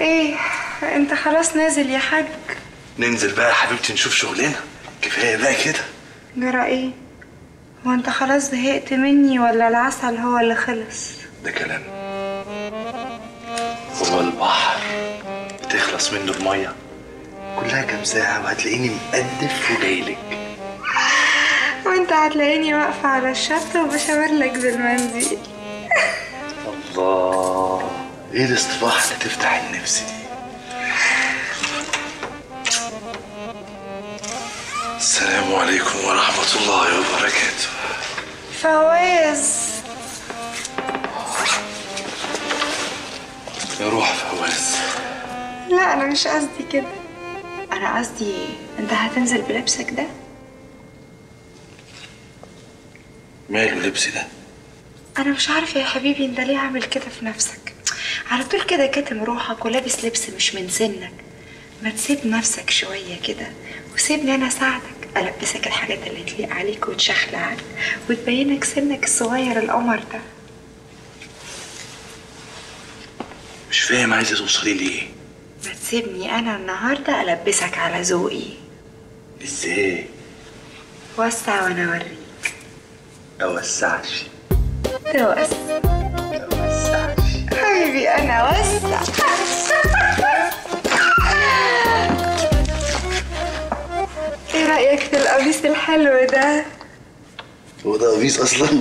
ايه انت خلاص نازل يا حاج؟ ننزل بقى يا حبيبتي نشوف شغلنا، كفايه بقى كده. جرى ايه؟ هو انت خلاص زهقت مني ولا العسل هو اللي خلص؟ ده كلام. هو البحر بتخلص منه الميه كلها كام ساعه وهتلاقيني مقدف وجايلك، وانت هتلاقيني واقفه على الشط وبشاور لك بالمنديل. الله، ايه الاصطباح اللي تفتح النفس دي؟ السلام عليكم ورحمة الله وبركاته. فواز، يا روح فواز. لا انا مش قصدي كده، انا قصدي انت هتنزل بلبسك ده؟ ماله لبسي ده؟ انا مش عارفه يا حبيبي انت ليه عامل كده في نفسك، على طول كده كاتم روحك ولابس لبس مش من سنك. ما تسيب نفسك شويه كده وسيبني انا اساعدك، البسك الحاجات اللي تليق عليك وتشخلعك وتبينك سنك الصغير القمر ده. مش فاهم عايزه توصلي ليه؟ ما تسيبني انا النهارده البسك على ذوقي. ازاي؟ وسع وانا اوريك. اوسعش. توسعش حبيبي، انا وسع. ايه رأيك في القميص الحلو ده؟ هو ده قميص اصلا؟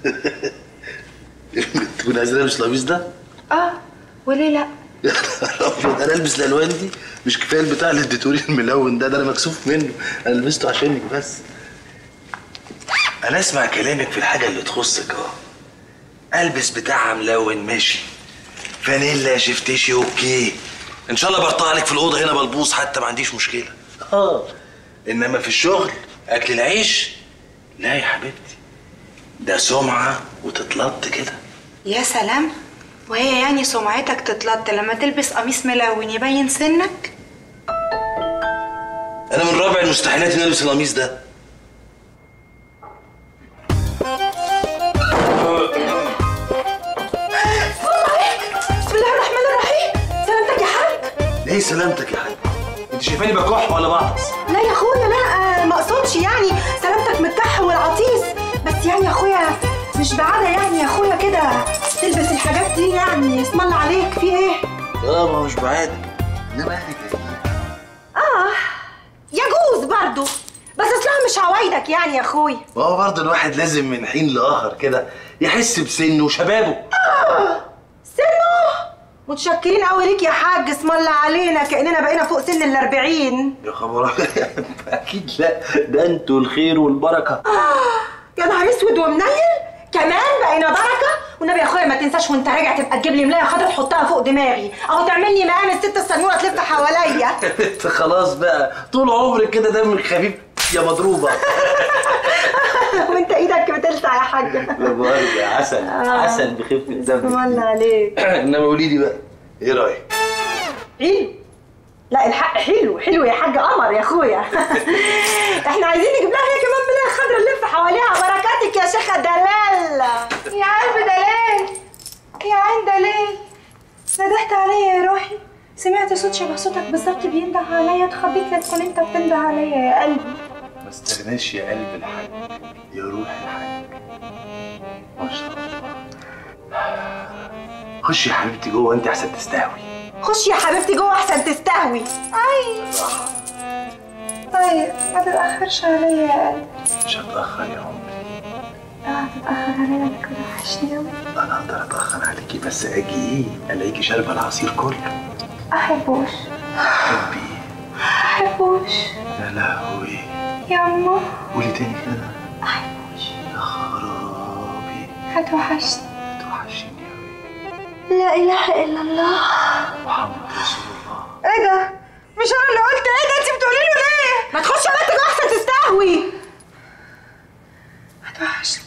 تكون عايزة البس القميص ده؟ وليه لا؟ يا نهار ابيض، انا البس الالوان دي؟ مش كفايه البتاع اللي اديتولي الملون ده انا مكسوف منه، انا لبسته عشانك بس. انا اسمع كلامك في الحاجه اللي تخصك. البس بتاعها ملون ماشي، فانيلا شفتشي اوكي، ان شاء الله برطع لك في الاوضه هنا بلبوص حتى ما عنديش مشكله. انما في الشغل اكل العيش لا يا حبيبتي، ده سمعه وتتلط كده. يا سلام، وهي يعني سمعتك تتلط لما تلبس قميص ملون يبين سنك؟ انا من رابع المستحيلات اني البس القميص ده. بسم الله الرحمن الرحيم. سلامتك يا حاج. ليه سلامتك يا حاج؟ انت شايفاني بكح ولا بعطس؟ لا يا اخويا لا، ما اقصدش يعني سلامتك من الكح والعطيس، بس يعني يا اخويا مش بعادة يعني يا اخويا كده تلبس الحاجات دي، يعني اسم الله عليك في ايه؟ ما هو مش بعادة، انما يعني يجوز برضه، بس اصلها مش عوايدك يعني يا اخويا. ما هو برضه الواحد لازم من حين لاخر كده يحس بسنه وشبابه. سنه؟ متشكرين قوي ليك يا حاج، اسم الله علينا كاننا بقينا فوق سن ال40. يا خبر اكيد لا، ده انتوا الخير والبركه. يا نهار اسود ومنيل، كمان بقينا بركه. والنبي يا اخويا ما تنساش وانت راجع تبقى تجيب لي ملايه خضرا تحطها فوق دماغي، اهو تعملني مقام الست السنوره تلف حواليا. خلاص بقى، طول عمرك كده دمك خفيف يا مضروبه. وانت ايدك بتلسع يا حاجه. لا مؤاخذة يا عسل، عسل بخفه دمك. اسم الله عليك. انما قولي لي بقى ايه رايك؟ حلو. لا الحق حلو حلو يا حاج قمر يا اخويا. احنا عايزين نجيب لها هي كمان ملايه خضرا نلف حواليها. بركاتك يا شيخه دلال. يا قلب دلال، يا عين دلال، ندهت عليا يا روحي، سمعت صوت شبه صوتك بالظبط بينده عليا، اتخبيت لا تكون انت بتنده عليا يا قلبي. ما استغناش يا قلب الحاج، يا روح الحاج، ما شاء الله. خشي يا حبيبتي جوه انت احسن تستهوي. خشي يا حبيبتي جوه احسن تستهوي. طيب ما تتأخرش عليا يا قلبي. مش هتأخر يا عمري. هتتأخر عليا، انا كده وحشني اوي. انا اقدر اتأخر عليكي بس اجي الاقيكي شاربة العصير كله. احبوش. حبي. احبوش. يا لهوي. ياما. قولي تاني كده. احبوش. يا خرابي. هتوحشني. هتوحشيني اوي. لا اله الا الله محمد رسول الله. ايه ده؟ مش انا اللي قلت؟ ايه ده انت بتقولي له ليه؟ ما تخش يا بنت جوه احسن تستهوي. هتوحشني.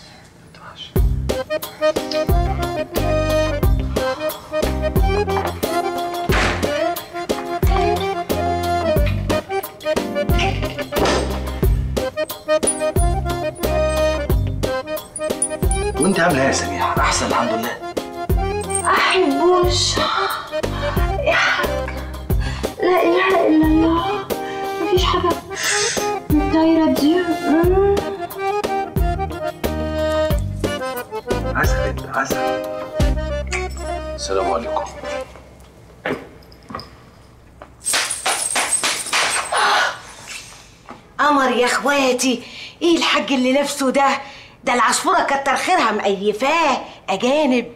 وانت عامله ايه يا سميحه؟ احسن الحمد لله. احبوش يا حاج. لا اله الا الله، مفيش حاجه الدايره دي. عسل انت عسل. السلام عليكم. قمر يا اخواتي، ايه الحاج اللي لابسه ده؟ ده العصفوره كتر خيرها مقيفاه اجانب.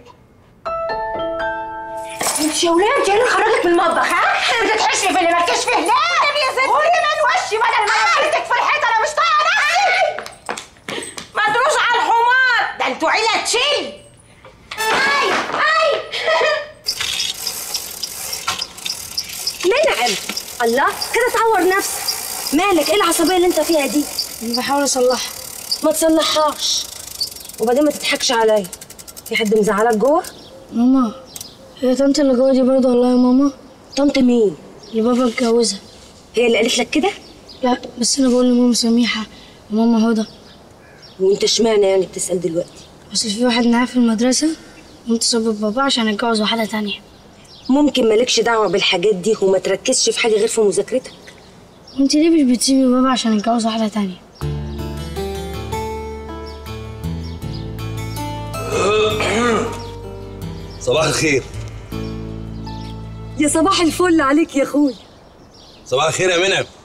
انت يا ولاد انت اللي خرجت من المطبخ، ها؟ بتتحشي في اللي مالكيش فيه. لا يا ستي قولي من وشي بدل ما نفرتك في الحيطه، انا مش طايقه نفسي. مدروس على الحمار، ده انتوا عيله تشيل. اي منعم، الله كده تعور نفسك. مالك؟ ايه العصبيه اللي انت فيها دي؟ انا بحاول اصلحها. ما تصلحهاش، وبعدين ما تضحكش عليا. في حد مزعلك جوه؟ ماما هي طنط اللي جوه دي برضه والله يا ماما. طنط مين؟ اللي بابا اتجوزها. هي اللي قالت لك كده؟ لا بس انا بقول لماما سميحه وماما هدى. وانت اشمعنى يعني بتسال دلوقتي؟ بس في واحد معايا في المدرسه قمت سبب بابا عشان اتجوز واحده تانية. ممكن مالكش دعوه بالحاجات دي وما تركزش في حاجه غير في مذاكرتك. انت ليه مش بتسيبي بابا عشان اتجوز واحده تانية؟ صباح الخير. يا صباح الفل عليك يا اخويا. صباح الخير يا منعم.